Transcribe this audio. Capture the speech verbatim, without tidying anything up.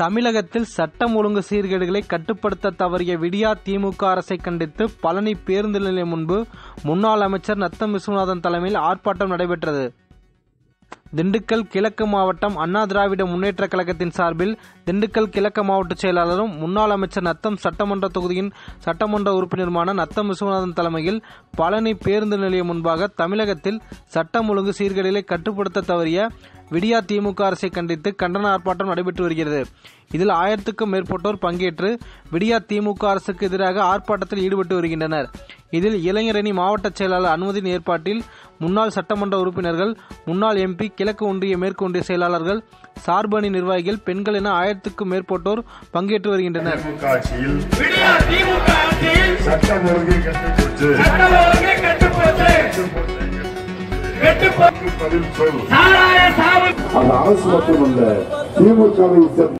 தமிழகத்தில் சட்டம் ஒழுங்கு சீர்கேடுகளை கட்டுப்படுத்த தவறிய விடியா திமுக அரசை கண்டித்து பழனி பேருந்து நிலையம் முன்பு முன்னாள் அமைச்சர் நத்தம் விஸ்வநாதன் தலைமையில் ஆர்ப்பாட்டம் நடைபெற்றது. திண்டுக்கல் கிழக்கு மாவட்டம் அண்ணா திராவிட முன்னேற்ற கழகத்தின் சார்பில் திண்டுக்கல் கிழக்கு மாவட்ட செயலாளரும் முன்னாள் அமைச்சர் நத்தம் சட்டமன்ற தொகுதியின் சட்டமன்ற உறுப்பினருமான நத்தம் விஸ்வநாதன் தலைமையில் பழனி பேருந்து நிலையம் முன்பாக தமிழகத்தில் சட்டம் ஒழுங்கு சீர்கேடுகளை கட்டுப்படுத்த தவறிய விடியா திமுக அரசை கண்டித்து கண்டன ஆர்ப்பாட்டம் நடைபெற்று வருகிறது. இதில் ஆயிரத்துக்கும் மேற்பட்டோர் பங்கேற்று விடியா திமுக அரசுக்கு எதிராக ஆர்ப்பாட்டத்தில் ஈடுபட்டு வருகின்றனர். இதில் இளைஞரணி மாவட்ட செயலாளர் அனுமதியின் ஏற்பாட்டில் முன்னாள் சட்டமன்ற உறுப்பினர்கள், முன்னாள் எம்பி, கிழக்கு ஒன்றிய மேற்கு ஒன்றிய செயலாளர்கள், சார்பு அணி நிர்வாகிகள், பெண்கள் என ஆயிரத்துக்கும் மேற்பட்டோர் பங்கேற்று வருகின்றனர். அரசு மட்டுமல்ல திமுக